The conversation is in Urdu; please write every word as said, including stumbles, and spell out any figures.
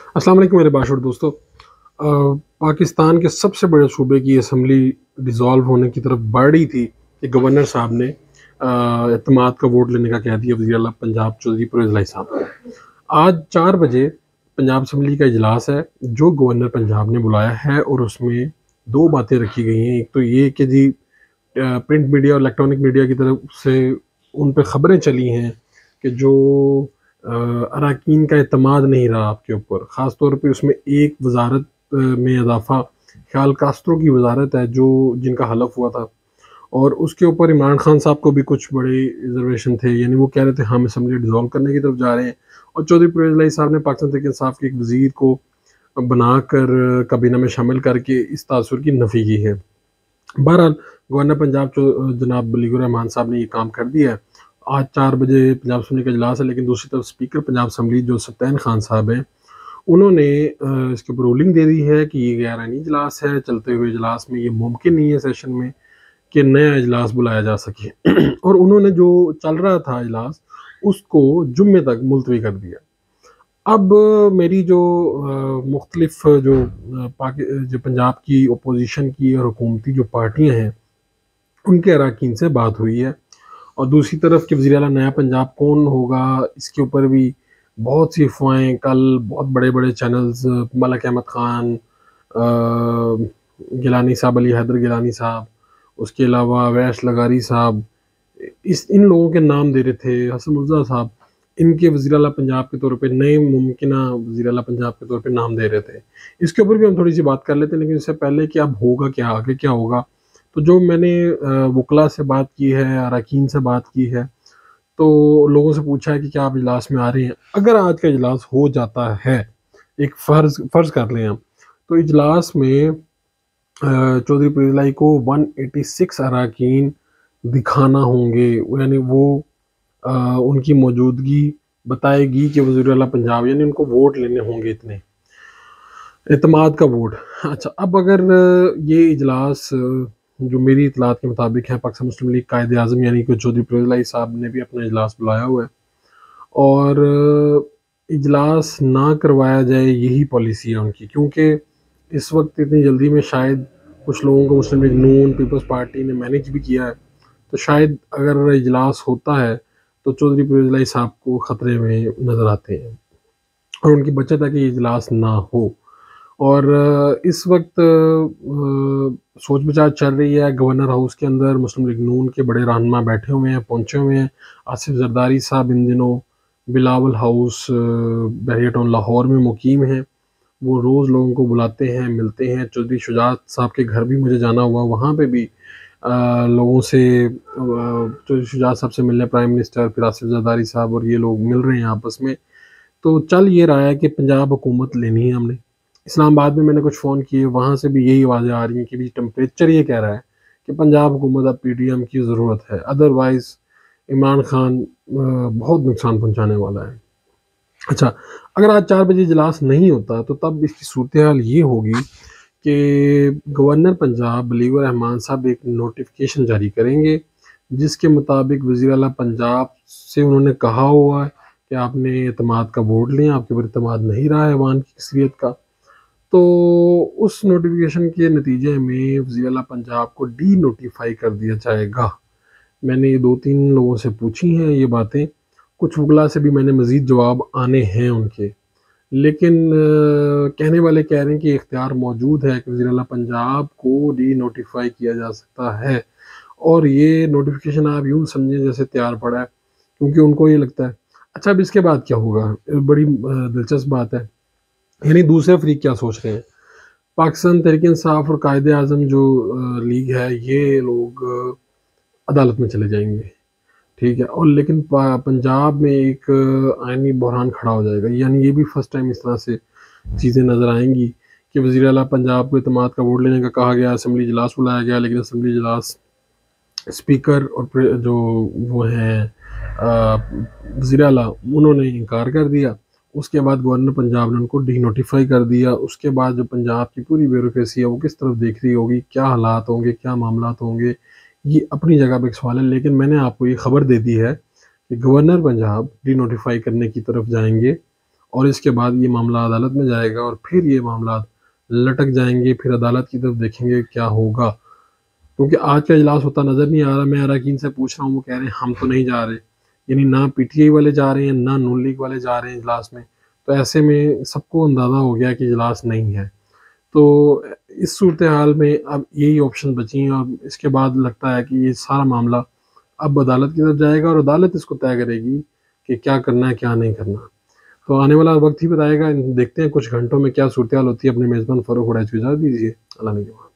السلام علیکم میرے باشر دوستو۔ آ، پاکستان کے سب سے بڑے صوبے کی اسمبلی ڈیزالو ہونے کی طرف بڑھ رہی تھی کہ گورنر صاحب نے آ، اعتماد کا ووٹ لینے کا کہہ دیا وزیر اعلیٰ پنجاب چودھری پرویز الہی صاحب کو۔ آج چار بجے پنجاب اسمبلی کا اجلاس ہے جو گورنر پنجاب نے بلایا ہے، اور اس میں دو باتیں رکھی گئی ہیں۔ ایک تو یہ کہ جی پرنٹ میڈیا اور الیکٹرانک میڈیا کی طرف سے ان پہ خبریں چلی ہیں کہ جو اراکین کا اعتماد نہیں رہا آپ کے اوپر، خاص طور پہ اس میں ایک وزارت میں اضافہ، خیال کاسترو کی وزارت ہے جو جن کا حلف ہوا تھا، اور اس کے اوپر عمران خان صاحب کو بھی کچھ بڑے ریزرویشن تھے، یعنی وہ کہہ رہے تھے ہم اسمبلی ڈیزالو کرنے کی طرف جا رہے ہیں، اور چودھری پرویز الہی صاحب نے پاکستان تحریک انصاف کے ایک وزیر کو بنا کر کابینہ میں شامل کر کے اس تاثر کی نفی کی ہے۔ بہرحال گورنر پنجاب جناب بلیغ الرحمان صاحب نے یہ کام کر دیا ہے۔ آج چار بجے پنجاب اسمبلی کا اجلاس ہے، لیکن دوسری طرف اسپیکر پنجاب اسمبلی جو سبطین خان صاحب ہیں، انہوں نے اس کے اوپر رولنگ دے دی ہے کہ یہ غیر آئینی اجلاس ہے، چلتے ہوئے اجلاس میں یہ ممکن نہیں ہے سیشن میں کہ نیا اجلاس بلایا جا سکے، اور انہوں نے جو چل رہا تھا اجلاس اس کو جمعے تک ملتوی کر دیا۔ اب میری جو مختلف جو جو پنجاب کی اپوزیشن کی اور حکومتی جو پارٹیاں ہیں ان کے اراکین سے بات ہوئی ہے، اور دوسری طرف کہ وزیر اعلیٰ نیا پنجاب کون ہوگا اس کے اوپر بھی بہت سی افواہیں، کل بہت بڑے بڑے چینلز، ملک احمد خان، گیلانی صاحب، علی حیدر گیلانی صاحب، اس کے علاوہ ویش لغاری صاحب، اس ان لوگوں کے نام دے رہے تھے، حسن مرزا صاحب، ان کے وزیر اعلیٰ پنجاب کے طور پہ، نئے ممکنہ وزیر اعلیٰ پنجاب کے طور پہ نام دے رہے تھے۔ اس کے اوپر بھی ہم تھوڑی سی بات کر لیتے ہیں، لیکن اس سے پہلے کہ اب ہوگا کیا، آگے کیا ہوگا، تو جو میں نے وکلا سے بات کی ہے، اراکین سے بات کی ہے، تو لوگوں سے پوچھا ہے کہ کیا آپ اجلاس میں آ رہے ہیں۔ اگر آج کا اجلاس ہو جاتا ہے، ایک فرض فرض کر لیں ہم، تو اجلاس میں چودھری پرویز الہی کو ون ایٹی سکس اراکین دکھانا ہوں گے، یعنی وہ ان کی موجودگی بتائے گی کہ وزیر اعلیٰ پنجاب، یعنی ان کو ووٹ لینے ہوں گے اتنے، اعتماد کا ووٹ۔ اچھا، اب اگر یہ اجلاس جو میری اطلاعات کے مطابق ہے، پاکستان مسلم لیگ قائد اعظم یعنی کہ چودھری پرویز الہی صاحب نے بھی اپنا اجلاس بلایا ہوا ہے، اور اجلاس نہ کروایا جائے یہی پالیسی ہے ان کی، کیونکہ اس وقت اتنی جلدی میں شاید کچھ لوگوں کو مسلم لیگ نون پیپلز پارٹی نے مینیج بھی کیا ہے، تو شاید اگر اجلاس ہوتا ہے تو چودھری پرویز الہی صاحب کو خطرے میں نظر آتے ہیں، اور ان کی بچت ہے کہ یہ اجلاس نہ ہو۔ اور اس وقت سوچ بچار چل رہی ہے گورنر ہاؤس کے اندر، مسلم لیگ نون کے بڑے رہنما بیٹھے ہوئے ہیں، پہنچے ہوئے ہیں۔ آصف زرداری صاحب ان دنوں بلاول ہاؤس بحریہ ٹاؤن لاہور میں مقیم ہیں، وہ روز لوگوں کو بلاتے ہیں، ملتے ہیں۔ چودھری شجاعت صاحب کے گھر بھی مجھے جانا ہوا، وہاں پہ بھی لوگوں سے، چودھری شجاعت صاحب سے ملنے پرائم منسٹر، پھر آصف زرداری صاحب اور یہ لوگ مل رہے ہیں آپس میں۔ تو چل یہ رہا ہے کہ پنجاب حکومت لینی ہے ہم نے۔ اسلام آباد میں میں نے کچھ فون کیے، وہاں سے بھی یہی آوازیں آ رہی ہیں کہ بھی ٹمپریچر یہ کہہ رہا ہے کہ پنجاب حکومت اب پی ڈی ایم کی ضرورت ہے، ادروائز عمران خان بہت نقصان پہنچانے والا ہے۔ اچھا، اگر آج چار بجے اجلاس نہیں ہوتا تو تب اس کی صورتحال یہ ہوگی کہ گورنر پنجاب بلیغ الرحمان صاحب ایک نوٹیفیکیشن جاری کریں گے جس کے مطابق وزیر اعلیٰ پنجاب سے انہوں نے کہا ہوا ہے کہ آپ نے اعتماد کا ووٹ لیں، آپ کے اوپر اعتماد نہیں رہا ہے ایوان کی اکثریت کا، تو اس نوٹیفیکیشن کے نتیجے میں وزیر اعلیٰ پنجاب کو ڈی نوٹیفائی کر دیا جائے گا۔ میں نے دو تین لوگوں سے پوچھی ہیں یہ باتیں، کچھ وکلا سے بھی میں نے مزید جواب آنے ہیں ان کے، لیکن کہنے والے کہہ رہے ہیں کہ اختیار موجود ہے کہ وزیر اعلیٰ پنجاب کو ڈی نوٹیفائی کیا جا سکتا ہے، اور یہ نوٹیفیکیشن آپ یوں سمجھیں جیسے تیار پڑا ہے، کیونکہ ان کو یہ لگتا ہے۔ اچھا، اب اس کے بعد کیا ہوگا، بڑی دلچسپ بات ہے، یعنی دوسرے فریق کیا سوچ رہے ہیں۔ پاکستان تحریک انصاف اور قائد اعظم جو لیگ ہے، یہ لوگ عدالت میں چلے جائیں گے، ٹھیک ہے، اور لیکن پنجاب میں ایک آئینی بحران کھڑا ہو جائے گا، یعنی یہ بھی فرسٹ ٹائم اس طرح سے چیزیں نظر آئیں گی کہ وزیر اعلیٰ پنجاب کو اعتماد کا ووٹ لینے کا کہا گیا، اسمبلی اجلاس بلایا گیا، لیکن اسمبلی اجلاس اسپیکر اور جو وہ ہیں وزیر اعلیٰ انہوں نے انکار کر دیا۔ اس کے بعد گورنر پنجاب نے ان کو ڈی نوٹیفائی کر دیا۔ اس کے بعد جو پنجاب کی پوری بیوروکریسی ہے وہ کس طرف دیکھ رہی ہوگی، کیا حالات ہوں گے، کیا معاملات ہوں گے، یہ اپنی جگہ پہ ایک سوال ہے، لیکن میں نے آپ کو یہ خبر دے دی ہے کہ گورنر پنجاب ڈی نوٹیفائی کرنے کی طرف جائیں گے، اور اس کے بعد یہ معاملہ عدالت میں جائے گا اور پھر یہ معاملات لٹک جائیں گے، پھر عدالت کی طرف دیکھیں گے کیا ہوگا. کیونکہ آج کا اجلاس ہوتا نظر نہیں آ رہا. میں اراکین سے پوچھ رہا ہوں، وہ کہہ رہے ہیں ہم تو نہیں جا رہے، یعنی نہ پی ٹی آئی والے جا رہے ہیں نہ نون لیگ والے جا رہے ہیں اجلاس میں. تو ایسے میں سب کو اندازہ ہو گیا کہ اجلاس نہیں ہے. تو اس صورتحال میں اب یہی آپشن بچی ہیں، اور اس کے بعد لگتا ہے کہ یہ سارا معاملہ اب عدالت کی طرف جائے گا اور عدالت اس کو طے کرے گی کہ کیا کرنا ہے کیا نہیں کرنا. تو آنے والا وقت ہی بتائے گا. دیکھتے ہیں کچھ گھنٹوں میں کیا صورتحال ہوتی ہے. اپنے میزبان فاروق وڑیچ کو اجازت دیجیے. اللہ نے